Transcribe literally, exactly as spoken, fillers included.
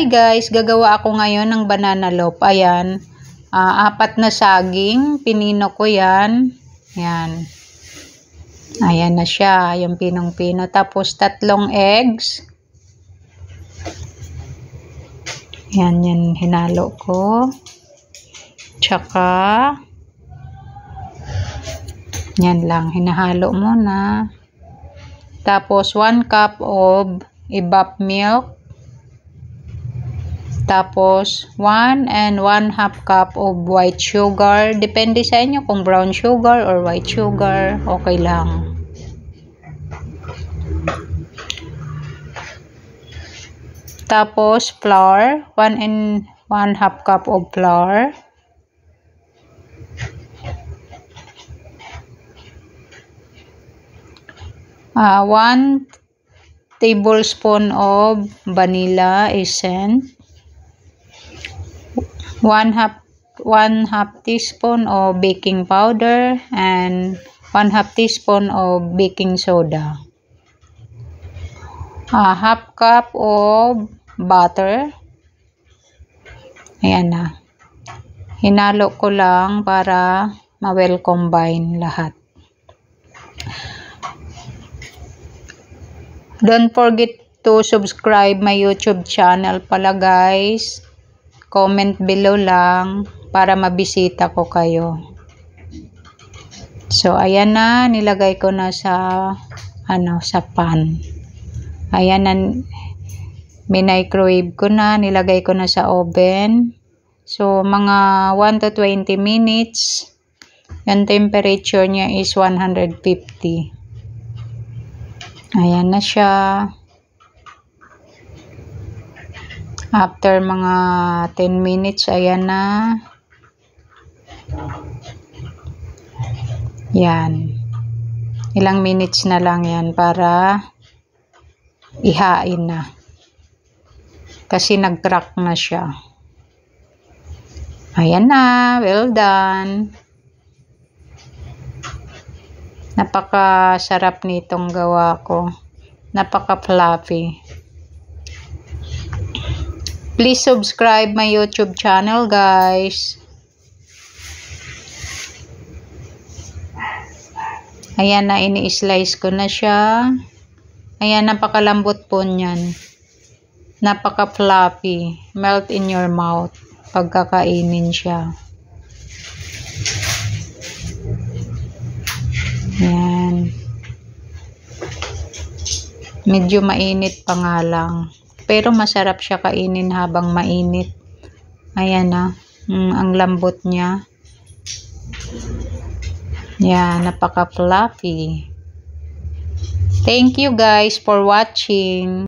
Hi guys, gagawa ako ngayon ng banana loaf. Ayan, uh, apat na saging, pinino ko yan. Ayan. Ayan na siya, yung pinong-pino. Tapos tatlong eggs. Ayan, yan hinalo ko. Tsaka, yan lang, hinahalo muna. Tapos one cup of evap milk. Tapos, one and one half cup of white sugar. Depende sa inyo kung brown sugar or white sugar. Okay lang. Tapos, flour. one and one half cup of flour. Uh, one tablespoon of vanilla essence. One half one half teaspoon of baking powder and one half teaspoon of baking soda. A half cup of butter. Ayan na. Hinalo ko lang para ma-well combine lahat. Don't forget to subscribe my YouTube channel pala guys. Comment below lang para mabisita ko kayo. So, ayan na. Nilagay ko na sa, ano, sa pan. Ayan na. Minicrowave ko na. Nilagay ko na sa oven. So, mga one to twenty minutes. Yung temperature niya is one hundred fifty. Ayan na siya. After mga ten minutes, ayan na. Yan. Ilang minutes na lang yan para ihain na. Kasi nag-crack na siya. Ayan na. Well done. Napaka-sarap nitong gawa ko. Napaka-fluffy. Please subscribe my YouTube channel, guys. Ayan na, ini-slice ko na siya. Ayan, napakalambot po niyan. Napaka-fluffy. Melt in your mouth pagkakainin siya. Ayan. Medyo mainit pa nga lang. Pero masarap siya kainin habang mainit. Ayan na. Mm, ang lambot niya. Yan, napaka-fluffy. Thank you guys for watching.